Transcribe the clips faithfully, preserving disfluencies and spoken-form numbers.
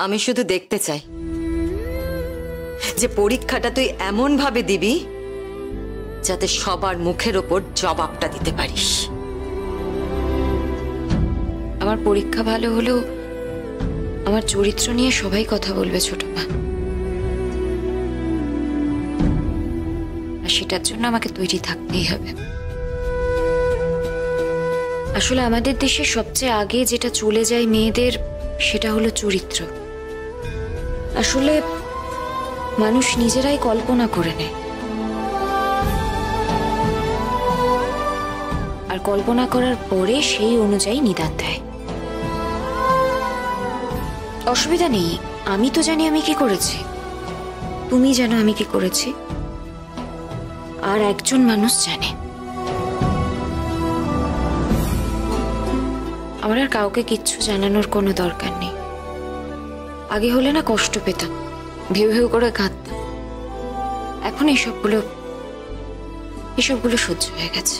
আমি শুধু দেখতে চাই যে পরীক্ষাটা তুই এমন ভাবে দিবি যাতে সবার মুখের ওপর জবাবটা দিতে পারিস। আমার পরীক্ষা ভালো হলেও আমার চরিত্র নিয়ে সবাই কথা বলবে ছোট মা, আর সেটার জন্য আমাকে তৈরি থাকতেই হবে। আসলে আমাদের দেশে সবচেয়ে আগে যেটা চলে যায় মেয়েদের সেটা হলো চরিত্র। আসলে মানুষ নিজেরাই কল্পনা করে নেয়, আর কল্পনা করার পরে সেই অনুযায়ী নিদান দেয়। অসুবিধা নেই, আমি তো জানি আমি কি করেছি, তুমি জানো আমি কি করেছি, আর একজন মানুষ জানে। আমার আর কাউকে কিচ্ছু জানানোর কোনো দরকার নেই। আগে হলে না কষ্ট পেতাম, ভেউ ভেউ করে কাঁদতাম, এখন এসবগুলো এসবগুলো সহ্য হয়ে গেছে।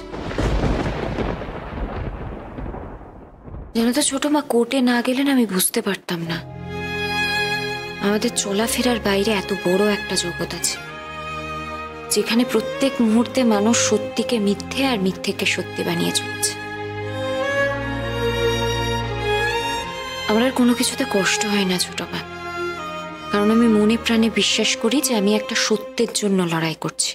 জানো তো ছোট মা, কোর্টে না গেলে না আমি বুঝতে পারতাম না আমাদের চলাফেরার বাইরে এত বড় একটা জগৎ আছে, যেখানে প্রত্যেক মুহূর্তে মানুষ সত্যিকে মিথ্যে আর মিথ্যেকে সত্যি বানিয়ে চলেছে। আমার আর কোনো কিছুতে কষ্ট হয় না ছোট মা, কারণ আমি মনে প্রাণে বিশ্বাস করি যে আমি একটা সত্যের জন্য লড়াই করছি।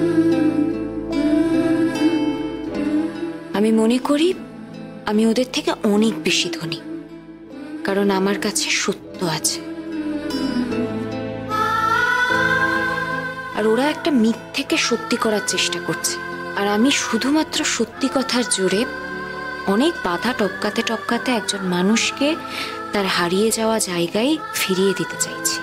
আমি মনে করি আমি ওদের থেকে অনেক বেশি ধনী, কারণ আমার কাছে সত্য আছে, আর ওরা একটা মিথ্যেকে সত্যি করার চেষ্টা করছে, আর আমি শুধুমাত্র সত্যি কথার জোরে অনেক বাধা টপকাতে টপকাতে একজন মানুষকে তার হারিয়ে যাওয়া জায়গায় ফিরিয়ে দিতে চাইছি।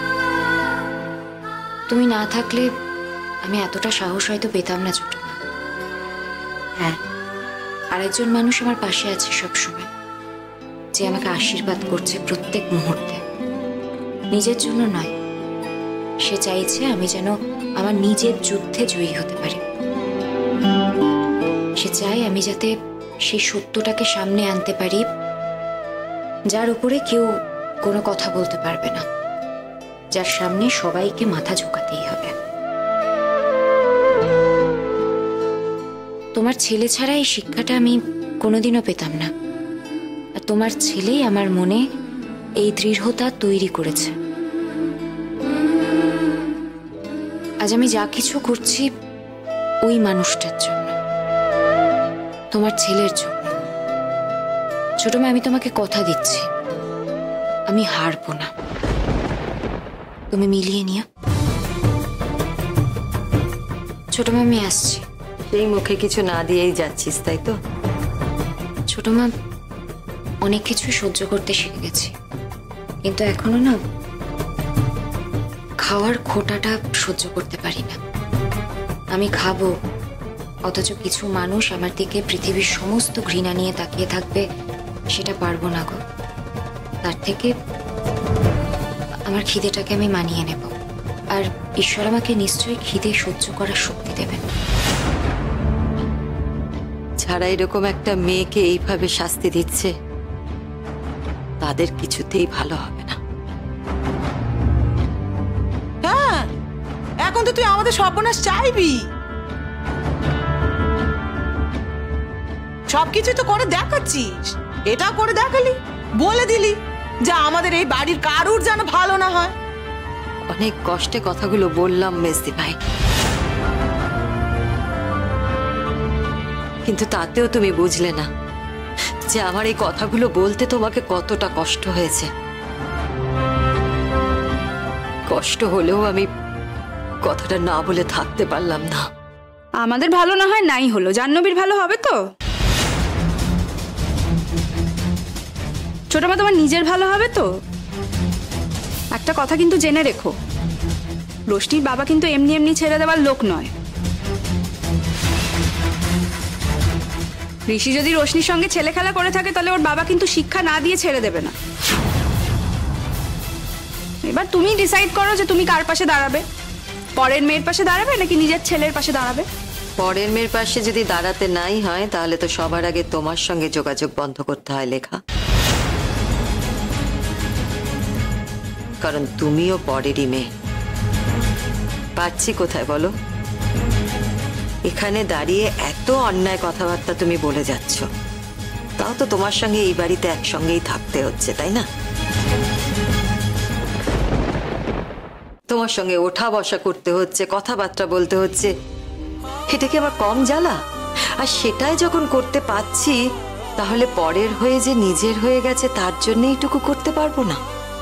তুমি না থাকলে আমি এতটা সাহস হয়তো পেতাম না ছোট মা। হ্যাঁ, আরেকজন মানুষ আমার পাশে আছে সবসময়, যে আমাকে আশীর্বাদ করছে প্রত্যেক মুহূর্তে। নিজের জন্য নয়, সে চাইছে আমি যেন আমার নিজের যুদ্ধে জয়ী হতে পারি। সে চায় আমি যাতে সেই সত্যটাকে সামনে আনতে পারি, যার উপরে কেউ কোনো কথা বলতে পারবে না, যার সামনে সবাইকে মাথা ঝোঁকাতেই হবে। তোমার ছেলে ছাড়া এই শিক্ষাটা আমি কোনোদিনও পেতাম না, আর তোমার ছেলেই আমার মনে এই দৃঢ়তা তৈরি করেছে। আজ আমি যা কিছু করছি ওই মানুষটার জন্য, তোমার ছেলের জন্য। ছোট মা, আমি তোমাকে কথা দিচ্ছি, আমি হারবো না, তুমি মিলিয়ে নিও। ছোট মা, আমি আসছি। সেই মুখে কিছু না দিয়েই যাচ্ছিস, তাই তো? ছোট মা, অনেক কিছু সহ্য করতে শিখে গেছি, কিন্তু এখনো না খাওয়ার খোটাটা সহ্য করতে পারি না। আমি খাবো, অথচ কিছু মানুষ আমার দিকে পৃথিবীর সমস্ত ঘৃণা নিয়ে তাকিয়ে থাকবে, সেটা পারবো না গো। তার থেকে আমার খিদেটাকে আমি মানিয়ে নেব, আর ঈশ্বর আমাকে নিশ্চয়ই খিদে সহ্য করার শক্তি দেবেন। যারা এরকম একটা মেয়েকে এইভাবে শাস্তি দিচ্ছে তাদের কিছুতেই ভালো হবে না। হ্যাঁ, এখন তো তুই আমাদের সর্বনাশ চাইবি। সবকিছু তো করে দেখাচ্ছিস, এটাও করে দেখালি, বলে দিলি যে আমাদের এই বাড়ির কারুর যেন ভালো না হয়। অনেক কষ্টে কথাগুলো বললাম মেজদি ভাই, কিন্তু তাতেও তুমি বুঝলে না যে আমার এই কথাগুলো বলতে তোমাকে কতটা কষ্ট হয়েছে। কষ্ট হলেও আমি কথাটা না বলে থাকতে পারলাম না। আমাদের ভালো না হয় নাই হলো, জাহ্নবীর ভালো হবে তো? ছোট মা, তোমার নিজের ভালো হবে তো? একটা কথা কিন্তু জেনে রেখো, রোশনির বাবা কিন্তু এমনি এমনি ছেড়ে দেওয়ার লোক নয়। ঋষি যদি রোশনির সঙ্গে ছেলে খেলা করে থাকে তাহলে ওর বাবা কিন্তু শিক্ষা না দিয়ে ছেড়ে দেবে না। এবার তুমি ডিসাইড করো যে তুমি কার পাশে দাঁড়াবে, পরের মেয়ের পাশে দাঁড়াবে নাকি নিজের ছেলের পাশে দাঁড়াবে। পরের মেয়ের পাশে যদি দাঁড়াতে নাই হয় তাহলে তো সবার আগে তোমার সঙ্গে যোগাযোগ বন্ধ করতে হয় লেখা। কারণ তুমিও পরেরই মেয়ে। পাচ্ছি কোথায় বলো? এখানে দাঁড়িয়ে এত অন্যায় কথাবার্তা তুমি বলে যাচ্ছ, তাও তো তোমার সঙ্গে এই বাড়িতে একসঙ্গেই থাকতে হচ্ছে, তাই না? তোমার সঙ্গে ওঠা বসা করতে হচ্ছে, কথাবার্তা বলতে হচ্ছে, এটা কি আমার কম জ্বালা? আর সেটাই যখন করতে পাচ্ছি, তাহলে পরের হয়ে যে নিজের হয়ে গেছে তার জন্য এইটুকু করতে পারবো না?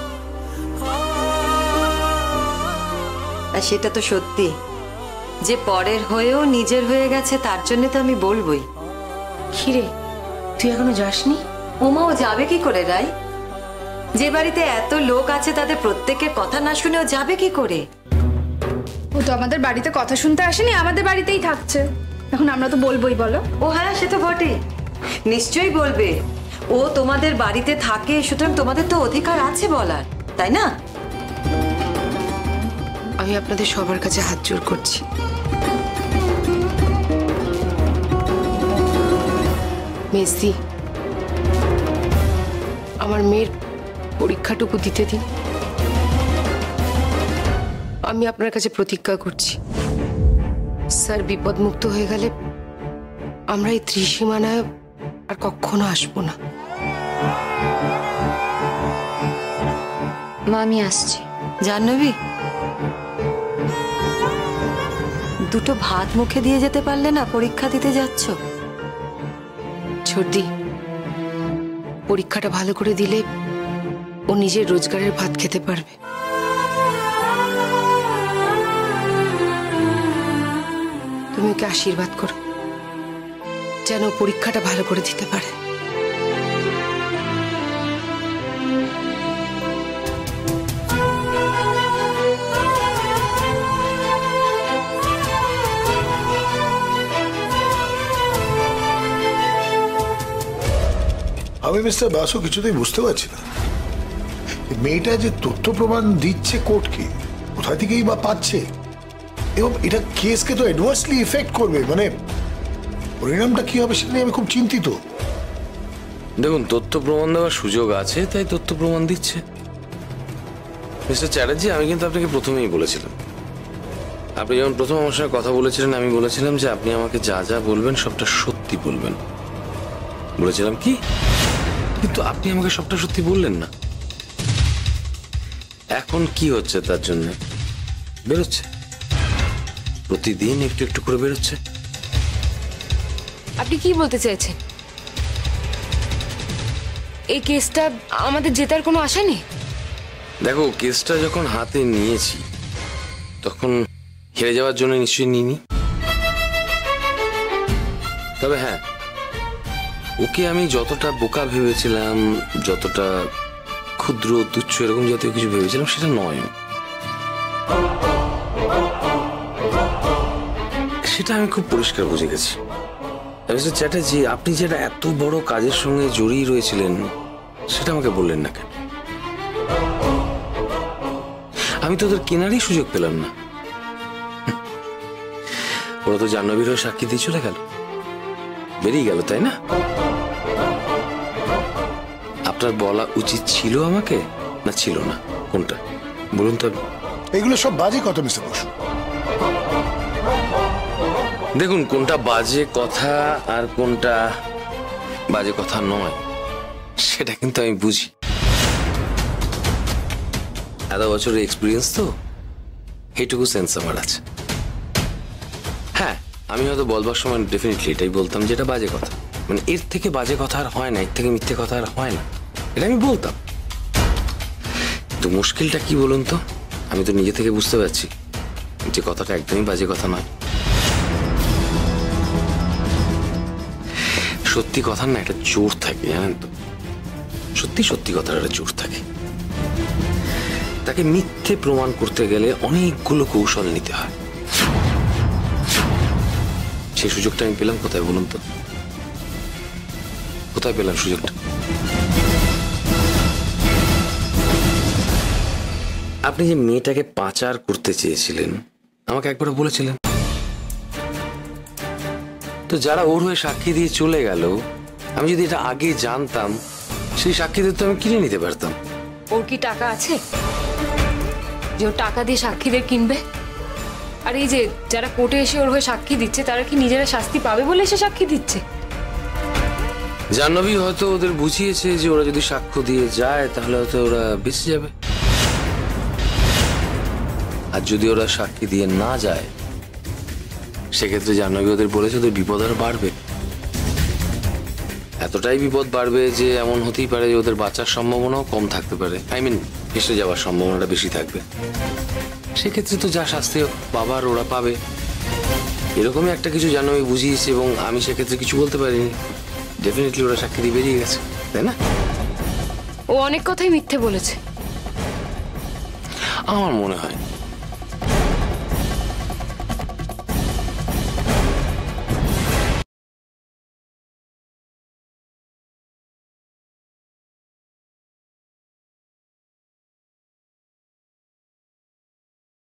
আর সেটা তো সত্যি যে পরের হয়েও নিজের হয়ে গেছে, তার জন্য তো আমি বলবোই। কিরে, তুই এখনো যাসনি? ওমাও যাবে কি করে রাই? যে বাড়িতে এত লোক আছে তাদের প্রত্যেকের কথা না শুনেও যাবে কি করে? ও তো আমাদের বাড়িতে কথা শুনতে আসেনি, আমাদের বাড়িতেই থাকছে, এখন আমরা তো বলবোই বলো। ও হ্যাঁ, সে তো বটে, নিশ্চয়ই বলবে। ও তোমাদের বাড়িতে থাকে, সুতরাং তোমাদের তো অধিকার আছে বলার, তাই না? আমি আপনাদের সবার কাছে হাত জোড় করছি, মেসি, আমার মেয়ের পরীক্ষাটুকু দিতে দিন। আমি আপনার কাছে প্রতিজ্ঞা করছি, স্যার বিপদমুক্ত হয়ে গেলে আমরা এই ত্রিসীমানায় আর কখনো আসবো না। মা, আমি আসছি। জাহ্নবী, দুটো ভাত মুখে দিয়ে যেতে পারলে না? পরীক্ষা দিতে যাচ্ছ। ছোটদি, পরীক্ষাটা ভালো করে দিলে ও নিজের রোজগারের ভাত খেতে পারবে। তুমি ওকে আশীর্বাদ করো যেন পরীক্ষাটা ভালো করে দিতে পারে। আমি মিস্টার বাসু কিছুতেই বুঝতে পারছি না, মেয়েটা যে তথ্য প্রমাণ দিচ্ছে কোর্টকে, কোথা থেকেই বা পাচ্ছে, এবং এটা কেসকে তো অ্যাডভার্সলি ইফেক্ট করবে, মানে পরিণামটা কি হবে সেটা নিয়ে আমি খুব চিন্তিত। দেখুন, তথ্য প্রমাণ দেওয়ার সুযোগ আছে তাই তথ্য প্রমাণ দিচ্ছে। মিস্টার চ্যাটার্জি, আমি কিন্তু আপনাকে প্রথমেই বলেছিলাম, আপনি যখন প্রথম আমার সঙ্গে কথা বলেছিলেন, আমি বলেছিলাম যে আপনি আমাকে যা যা বলবেন সবটা সত্যি বলবেন। বলেছিলাম কি? কিন্তু আপনি আমাকে সবটা সত্যি বললেন না। এখন কি হচ্ছে তার জন্য? বেরোচ্ছে, প্রতিদিন একটু একটু করে বেরোচ্ছে। আপনি কি বলতে চাইছেন? এই কেসটা আমাদের জেতার কোনো আশা নেই? দেখো, কেসটা যখন হাতে নিয়েছি তখন হেরে যাওয়ার জন্য নিশ্চয়ই নিইনি। তবে হ্যাঁ, ওকে আমি যতটা বোকা ভেবেছিলাম, যতটা ক্ষুদ্র তুচ্ছ এরকম জাতীয় কিছু ভেবেছিলাম, সেটা নয়। সেটা আমি খুব পরিষ্কার বুঝে গেছি। মিস্টার চ্যাটার্জি, আপনি যেটা এত বড় কাজের সঙ্গে জড়িয়ে রয়েছিলেন সেটা আমাকে বললেন না কেন? আমি তো ওদের কেনারই সুযোগ পেলাম না। ওরা তো জাহ্নবীর হয়ে সাক্ষী দিয়ে চলে গেল, বেরিয়ে গেল, তাই না? আপনার বলা উচিত ছিল আমাকে, না ছিল না? কোনটা বলুন তো? এগুলো সব বাজে কথা মিস্টার বসু। দেখুন, কোনটা বাজে কথা আর কোনটা বাজে কথা নয় সেটা কিন্তু আমি বুঝি। এত বছরের এক্সপিরিয়েন্স তো, এইটুকু সেন্স আমার আছে। হ্যাঁ, আমি হয়তো বলবার সময় ডেফিনেটলি এটাই বলতাম যেটা বাজে কথা, মানে এর থেকে বাজে কথা আর হয় না, এর থেকে মিথ্যে কথা আর হয় না, এটা আমি বলতাম। তো মুশকিলটা কি বলুন তো? আমি তো নিজে থেকে বুঝতে পারছি যে কথাটা একদমই বাজে কথা নয়। সত্যি কথার না একটা জোর থাকে, জানেন তো? সত্যি সত্যি কথার একটা জোর থাকে। তাকে মিথ্যে প্রমাণ করতে গেলে অনেকগুলো কৌশল নিতে হয়। সেই সুযোগটা আমি পেলাম কোথায় বলুন তো? কোথায় পেলাম সুযোগটা? আপনি যে মেয়েটাকে পাচার করতে চেয়েছিলেন আমাকে একবার বলেছিলেন তো। যারা ওর হয়ে সাক্ষী দিয়ে চলে গেল, আমি যদি এটা আগে জানতাম সেই সাক্ষীদের তো আমি কিনে নিতে পারতাম। ওর কি টাকা আছে? যে ও টাকা দিয়ে সাক্ষীদের কিনবে? আর এই যে যারা কোর্টে এসে ওর হয়ে সাক্ষী দিচ্ছে তারা কি নিজেরা শাস্তি পাবে বলে এসে সাক্ষী দিচ্ছে? জাহ্নবী হয়তো ওদের বুঝিয়েছে যে ওরা যদি সাক্ষ্য দিয়ে যায় তাহলে হয়তো ওরা বেঁচে যাবে, আর যদি ওরা সাক্ষী দিয়ে না যায় সেক্ষেত্রে জাহ্নবী ওদের বলেছে ওদের বিপদ আরো বাড়বে। এতটাই বিপদ বাড়বে যে এমন হতেই পারে যে ওদের বাঁচার সম্ভাবনাও কম থাকতে পারে, আই মিন এসে যাওয়ার সম্ভাবনাটা বেশি থাকবে। সেক্ষেত্রে তো যা শাস্তি পাবার ওরা পাবে, এরকমই একটা কিছু জাহ্নবী বুঝিয়েছে এবং আমি সেক্ষেত্রে কিছু বলতে পারিনি। ডেফিনেটলি ওরা সাক্ষী দিয়ে বেরিয়ে গেছে, তাই না? ও অনেক কথাই মিথ্যে বলেছে। আমার মনে হয়